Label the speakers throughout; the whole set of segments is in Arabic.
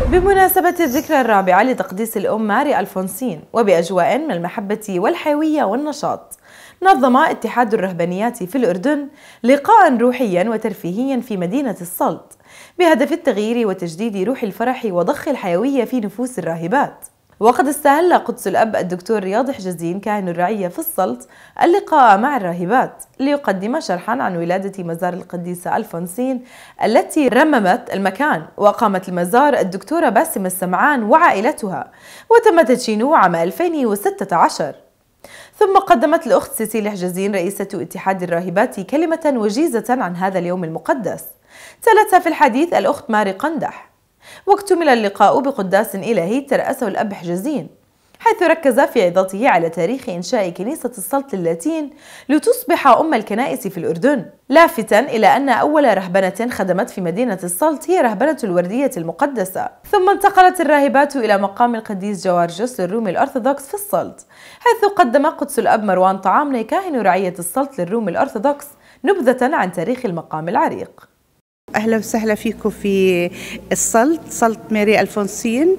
Speaker 1: بمناسبة الذكرى الرابعة لتقديس الأم ماري ألفونسين وبأجواء من المحبة والحيوية والنشاط، نظم اتحاد الرهبانيات في الأردن لقاء روحيا وترفيهيا في مدينة السلط بهدف التغيير وتجديد روح الفرح وضخ الحيوية في نفوس الراهبات. وقد استهل قدس الأب الدكتور رياض حجازين كاهن الرعية في السلط اللقاء مع الراهبات ليقدم شرحا عن ولادة مزار القديسة ألفونسين التي رممت المكان. وقامت المزار الدكتورة باسمة السمعان وعائلتها، وتم تدشينه عام 2016. ثم قدمت الأخت سيسيلي حجازين رئيسة اتحاد الراهبات كلمة وجيزة عن هذا اليوم المقدس، تلتها في الحديث الأخت ماري قندح. واكتمل اللقاء بقداس إلهي ترأسه الأب حجازين، حيث ركز في عظته على تاريخ إنشاء كنيسة السلط اللاتين لتصبح أم الكنائس في الأردن، لافتا إلى أن أول رهبنة خدمت في مدينة السلط هي رهبنة الوردية المقدسة. ثم انتقلت الراهبات إلى مقام القديس جوارجس للروم الأرثوذكس في السلط، حيث قدم قدس الأب مروان طعامني كاهن رعية السلط للروم الأرثوذكس نبذة عن تاريخ المقام العريق.
Speaker 2: أهلا وسهلا فيكم في السلط، سلط ماري ألفونسين.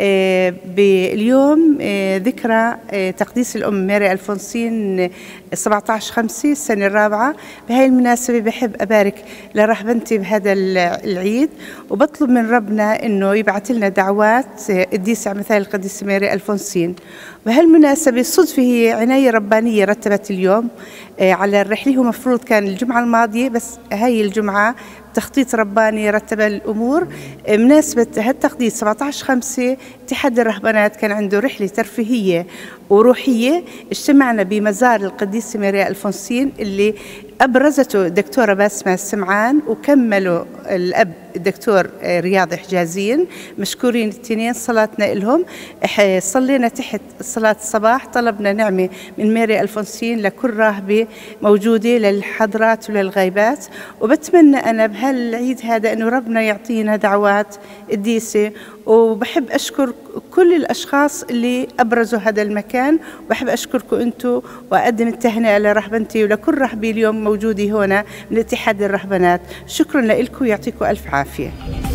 Speaker 2: باليوم ذكرى تقديس الأم ماري ألفونسين 17/5 السنة الرابعة. بهاي المناسبة بحب أبارك لرهبنتي بهذا العيد، وبطلب من ربنا إنه يبعث لنا دعوات قديسة مثل القديسة ماري ألفونسين. بهالمناسبة صدفة هي عناية ربانية رتبت اليوم على الرحلة، هو مفروض كان الجمعة الماضية بس هاي الجمعة تخطيط رباني رتب الأمور. مناسبة هالتقديس 17/5 اتحاد الرهبانات كان عنده رحلة ترفيهية وروحية، اجتمعنا بمزار القديسة ماري ألفونسين اللي أبرزته الدكتورة باسمة السمعان وكملوا الأب الدكتور رياض حجازين. مشكورين التنين، صلاتنا لهم. صلينا تحت صلاة الصباح، طلبنا نعمة من ماري ألفونسين لكل راهبة موجودة للحضرات وللغيبات. وبتمنى أنا بهالعيد هذا أنه ربنا يعطينا دعوات قديسة. وبحب أشكر كل الأشخاص اللي أبرزوا هذا المكان، وبحب أشكركم أنتم وأقدم التهنئة لرهبنتي ولكل رهبة اليوم موجودة هنا من اتحاد الرهبانات. شكرا لكم، يعطيكم ألف عافية.